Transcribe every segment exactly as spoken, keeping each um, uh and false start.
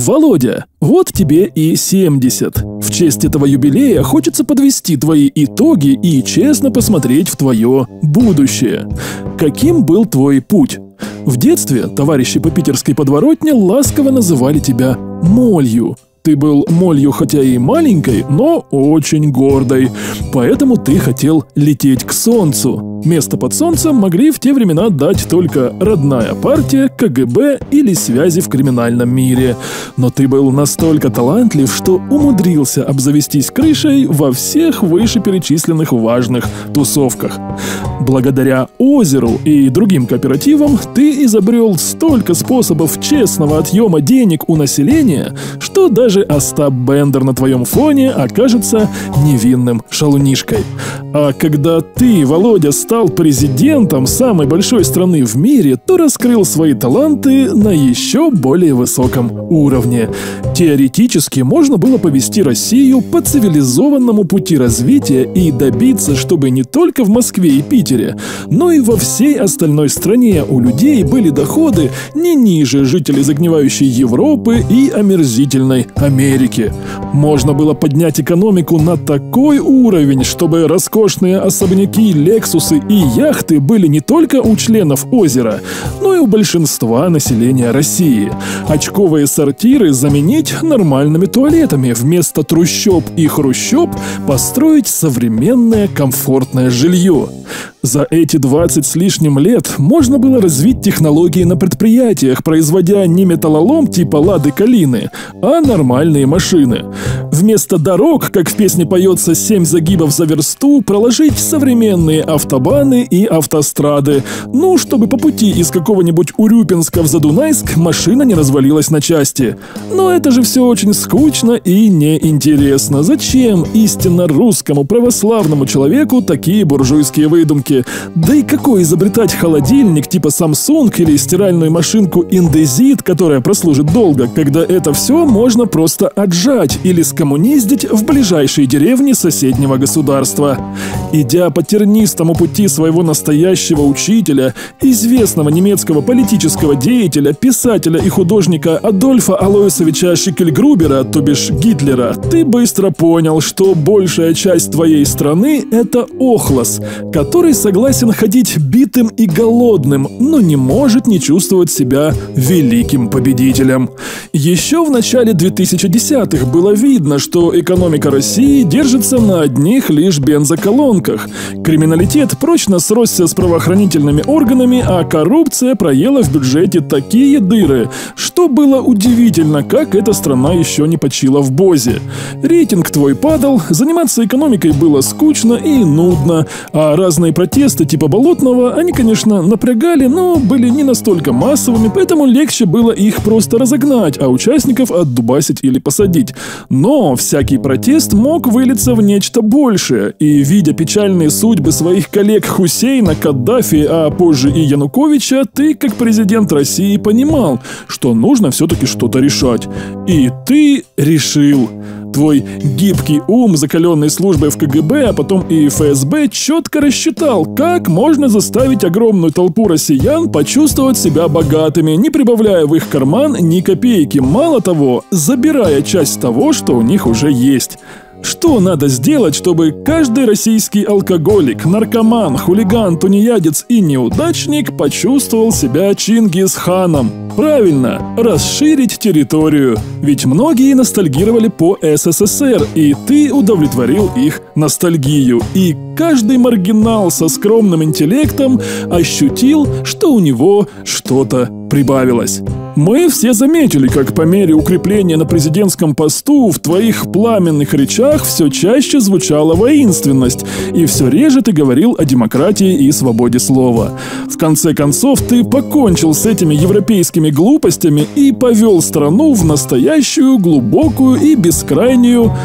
Володя, вот тебе и семьдесят. В честь этого юбилея хочется подвести твои итоги и честно посмотреть в твое будущее. Каким был твой путь? В детстве товарищи по питерской подворотне ласково называли тебя молью. Ты был молью хотя и маленькой, но очень гордой. Поэтому ты хотел лететь к солнцу. Место под солнцем могли в те времена дать только родная партия, ка гэ бэ или связи в криминальном мире. Но ты был настолько талантлив, что умудрился обзавестись крышей во всех вышеперечисленных важных тусовках. Благодаря озеру и другим кооперативам ты изобрел столько способов честного отъема денег у населения, что даже Остап Бендер на твоем фоне окажется невинным шалунишкой. А когда ты, Володя, стал президентом самой большой страны в мире, то раскрыл свои таланты на еще более высоком уровне. Теоретически можно было повести Россию по цивилизованному пути развития и добиться, чтобы не только в Москве и Питере, но и во всей остальной стране у людей были доходы не ниже жителей загнивающей Европы и омерзительной Америки. Можно было поднять экономику на такой уровень, чтобы роскошные особняки, лексусы и яхты были не только у членов озера, но и у большинства населения России. Очковые сортиры заменить нормальными туалетами, вместо трущоб и хрущоб построить современное комфортное жилье. За эти двадцать с лишним лет можно было развить технологии на предприятиях, производя не металлолом типа Лады Калины, а нормальные машины. Вместо дорог, как в песне поется «семь загибов за версту», проложить современные автобаны и автострады, ну, чтобы по пути из какого-нибудь Урюпинска в Задунайск машина не развалилась на части. Но это же все очень скучно и неинтересно. Зачем истинно русскому православному человеку такие буржуйские выдумки? Да и какой изобретать холодильник типа Samsung или стиральную машинку Indesit, которая прослужит долго, когда это все можно просто отжать или скоммуниздить в ближайшей деревне соседнего государства. Идя по тернистому пути своего настоящего учителя, известного немецкого политического деятеля, писателя и художника Адольфа Алоисовича Шикельгрубера, то бишь Гитлера, ты быстро понял, что большая часть твоей страны – это охлос, который согласен ходить битым и голодным, но не может не чувствовать себя великим победителем. Еще в начале двухтысячных было видно, что экономика России держится на одних лишь бензоколонках. Криминалитет прочно сросся с правоохранительными органами, а коррупция проела в бюджете такие дыры, что было удивительно, как эта страна еще не почила в бозе. Рейтинг твой падал, заниматься экономикой было скучно и нудно, а разные протесты типа Болотного, они, конечно, напрягали, но были не настолько массовыми, поэтому легче было их просто разогнать, а участников отдубасить или посадить. Но всякий протест мог вылиться в нечто большее, и, видя печальные судьбы своих коллег Хусейна, Каддафи, а позже и Януковича, ты, как президент России, понимал, что нужно все-таки что-то решать. И ты решил. Твой гибкий ум, закаленный службой в ка гэ бэ, а потом и эф эс бэ, четко рассчитал, как можно заставить огромную толпу россиян почувствовать себя богатыми, не прибавляя в их карман ни копейки, мало того, забирая часть того, что у них уже есть. Что надо сделать, чтобы каждый российский алкоголик, наркоман, хулиган, тунеядец и неудачник почувствовал себя Чингисханом? Правильно, расширить территорию. Ведь многие ностальгировали по эс эс эс эр, и ты удовлетворил их ностальгию. И каждый маргинал со скромным интеллектом ощутил, что у него что-то прибавилось. Мы все заметили, как по мере укрепления на президентском посту в твоих пламенных речах все чаще звучала воинственность, и все реже ты говорил о демократии и свободе слова. В конце концов, ты покончил с этими европейскими глупостями и повел страну в настоящую, глубокую и бескрайнюю...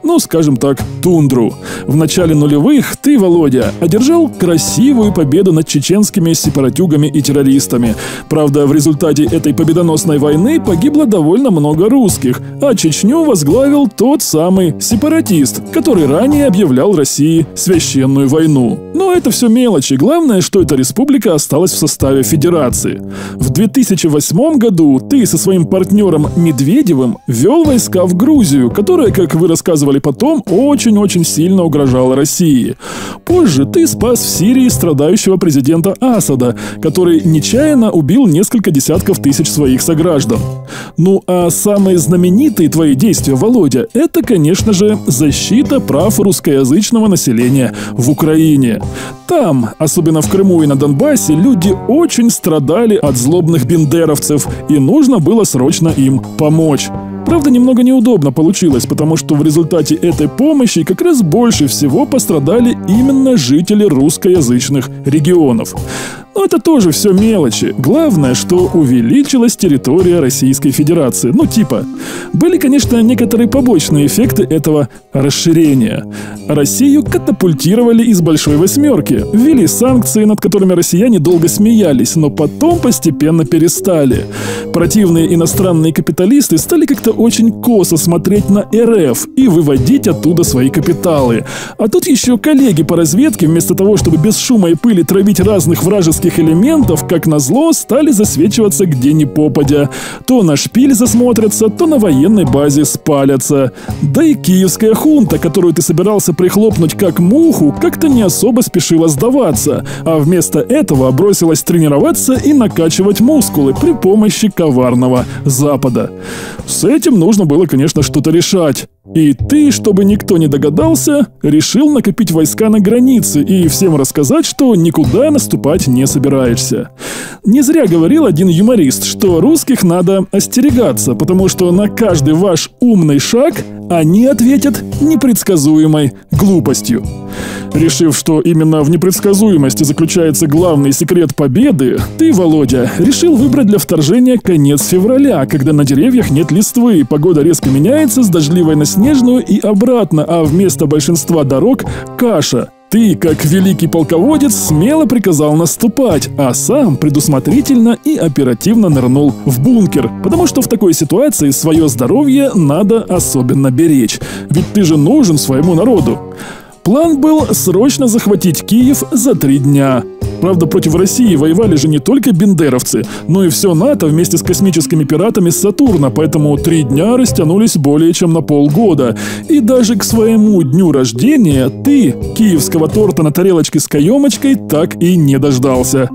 ну, скажем так, тундру. В начале нулевых ты, Володя, одержал красивую победу над чеченскими сепаратюгами и террористами. Правда, в результате этой победоносной войны погибло довольно много русских, а Чечню возглавил тот самый сепаратист, который ранее объявлял России священную войну. Но это все мелочи. Главное, что эта республика осталась в составе федерации. В две тысячи восьмом году ты со своим партнером Медведевым вел войска в Грузию, которая, как вы рассказывали потом, очень-очень сильно угрожала России. Позже ты спас в Сирии страдающего президента Асада, который нечаянно убил несколько десятков тысяч своих сограждан. Ну а самые знаменитые твои действия, Володя, это, конечно же, защита прав русскоязычного населения в Украине. Там, особенно в Крыму и на Донбассе, люди очень страдали от злобных бендеровцев, и нужно было срочно им помочь. Правда, немного неудобно получилось, потому что в результате этой помощи как раз больше всего пострадали именно жители русскоязычных регионов. Но это тоже все мелочи. Главное, что увеличилась территория Российской Федерации. Ну типа, были, конечно, некоторые побочные эффекты этого расширения. Россию катапультировали из Большой Восьмерки, ввели санкции, над которыми россияне долго смеялись, но потом постепенно перестали. Противные иностранные капиталисты стали как-то очень косо смотреть на эр эф и выводить оттуда свои капиталы. А тут еще коллеги по разведке, вместо того, чтобы без шума и пыли травить разных вражеских элементов, как назло, стали засвечиваться где ни попадя. То на шпиль засмотрятся, то на военной базе спалятся. Да и киевская хунта, которую ты собирался прихлопнуть как муху, как-то не особо спешила сдаваться, а вместо этого бросилась тренироваться и накачивать мускулы при помощи коварного Запада. С этим нужно было, конечно, что-то решать. И ты, чтобы никто не догадался, решил накопить войска на границе и всем рассказать, что никуда наступать не собираешься. Не зря говорил один юморист, что русских надо остерегаться, потому что на каждый ваш умный шаг они ответят непредсказуемой глупостью. Решив, что именно в непредсказуемости заключается главный секрет победы, ты, Володя, решил выбрать для вторжения конец февраля, когда на деревьях нет листвы, погода резко меняется с дождливой на снежную и обратно, а вместо большинства дорог – каша. Ты, как великий полководец, смело приказал наступать, а сам предусмотрительно и оперативно нырнул в бункер, потому что в такой ситуации свое здоровье надо особенно беречь, ведь ты же нужен своему народу. План был срочно захватить Киев за три дня. Правда, против России воевали же не только бендеровцы, но и все НАТО вместе с космическими пиратами с Сатурна, поэтому три дня растянулись более чем на полгода. И даже к своему дню рождения ты киевского торта на тарелочке с каемочкой так и не дождался.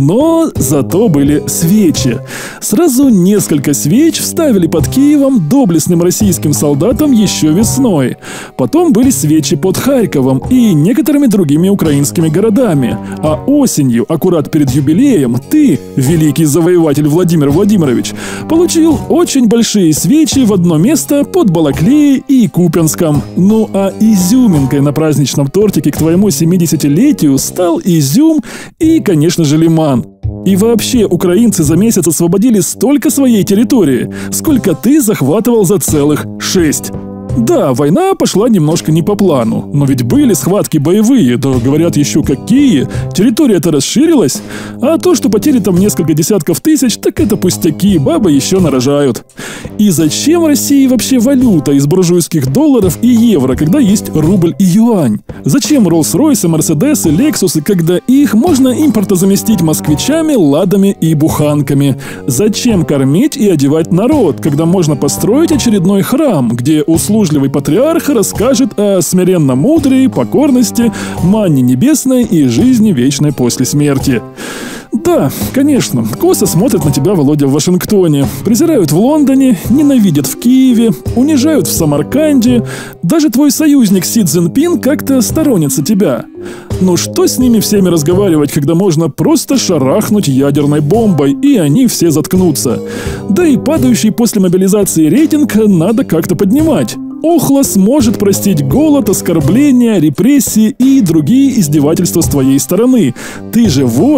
Но зато были свечи. Сразу несколько свеч вставили под Киевом доблестным российским солдатам еще весной. Потом были свечи под Харьковом и некоторыми другими украинскими городами. А осенью, аккурат перед юбилеем, ты, великий завоеватель Владимир Владимирович, получил очень большие свечи в одно место под Балаклеей и Купянском. Ну а изюминкой на праздничном тортике к твоему семидесятилетию стал изюм и, конечно же, лиман. И вообще, украинцы за месяц освободили столько своей территории, сколько ты захватывал за целых шесть. Да, война пошла немножко не по плану, но ведь были схватки боевые, да говорят еще какие, территория-то расширилась, а то, что потери там несколько десятков тысяч, так это пустяки, бабы еще нарожают. И зачем России вообще валюта из буржуйских долларов и евро, когда есть рубль и юань? Зачем Роллс-Ройсы, Мерседесы, Лексусы, когда их можно импортозаместить москвичами, ладами и буханками? Зачем кормить и одевать народ, когда можно построить очередной храм, где услужливый патриарх расскажет о смиренно-мудрой покорности, манне небесной и жизни вечной после смерти? Да, конечно, косо смотрят на тебя, Володя, в Вашингтоне, презирают в Лондоне, ненавидят в Киеве, унижают в Самарканде. Даже твой союзник Си Цзиньпин как-то сторонится тебя. Но что с ними всеми разговаривать, когда можно просто шарахнуть ядерной бомбой, и они все заткнутся? Да и падающий после мобилизации рейтинг надо как-то поднимать. Охлос может простить голод, оскорбления, репрессии и другие издевательства с твоей стороны. Ты же вождь.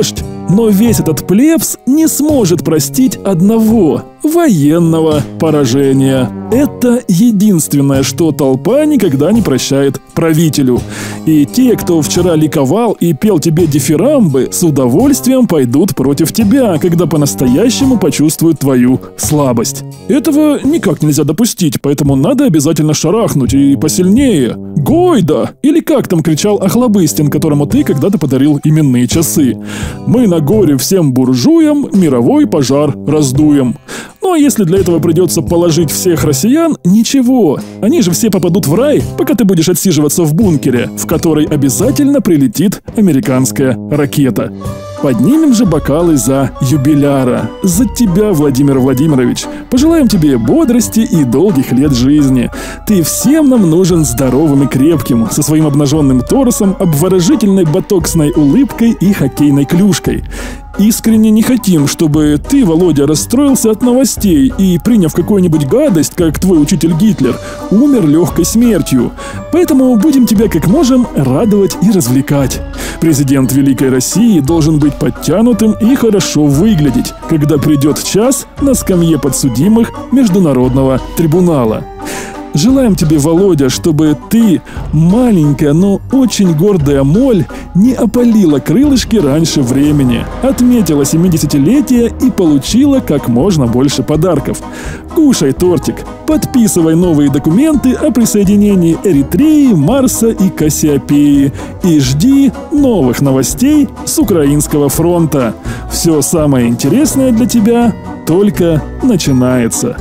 Но весь этот плебс не сможет простить одного – военного поражения. Это единственное, что толпа никогда не прощает правителю. И те, кто вчера ликовал и пел тебе дифирамбы, с удовольствием пойдут против тебя, когда по-настоящему почувствуют твою слабость. Этого никак нельзя допустить, поэтому надо обязательно шарахнуть и посильнее. «Гойда!» Или как там кричал Охлобыстин, которому ты когда-то подарил именные часы. «Мы на горе всем буржуям мировой пожар раздуем». Ну а если для этого придется положить всех россиян, ничего. Они же все попадут в рай, пока ты будешь отсиживаться в бункере, в который обязательно прилетит американская ракета. Поднимем же бокалы за юбиляра. За тебя, Владимир Владимирович. Пожелаем тебе бодрости и долгих лет жизни. Ты всем нам нужен здоровым и крепким, со своим обнаженным торсом, обворожительной ботоксной улыбкой и хоккейной клюшкой. Искренне не хотим, чтобы ты, Володя, расстроился от новостей и, приняв какую-нибудь гадость, как твой учитель Гитлер, умер легкой смертью. Поэтому будем тебя как можем радовать и развлекать. Президент Великой России должен быть подтянутым и хорошо выглядеть, когда придет час на скамье подсудимых Международного трибунала. Желаем тебе, Володя, чтобы ты, маленькая, но очень гордая моль, не опалила крылышки раньше времени, отметила семидесятилетие и получила как можно больше подарков. Кушай тортик, подписывай новые документы о присоединении Эритреи, Марса и Кассиопеи и жди новых новостей с Украинского фронта. Все самое интересное для тебя только начинается.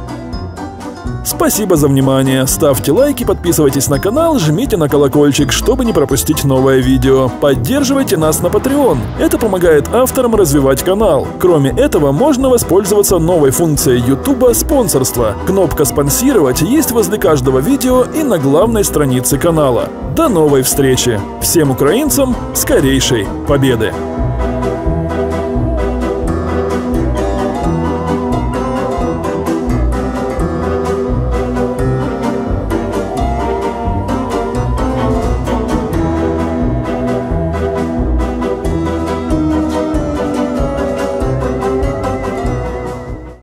Спасибо за внимание. Ставьте лайки, подписывайтесь на канал, жмите на колокольчик, чтобы не пропустить новое видео. Поддерживайте нас на Patreon. Это помогает авторам развивать канал. Кроме этого, можно воспользоваться новой функцией YouTube спонсорства. Кнопка «Спонсировать» есть возле каждого видео и на главной странице канала. До новой встречи! Всем украинцам скорейшей победы!